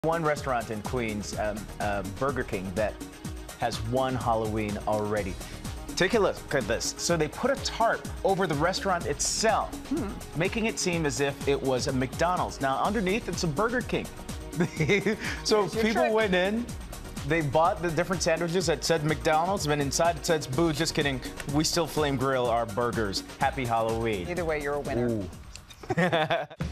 One restaurant in Queens, Burger King, that has won Halloween already. Take a look at this. So they put a tarp over the restaurant itself, making it seem as if it was a McDonald's. Now, underneath, it's a Burger King. So people went in, they bought the different sandwiches that said McDonald's, and inside it says, boo, just kidding, we still flame grill our burgers. Happy Halloween. Either way, you're a winner.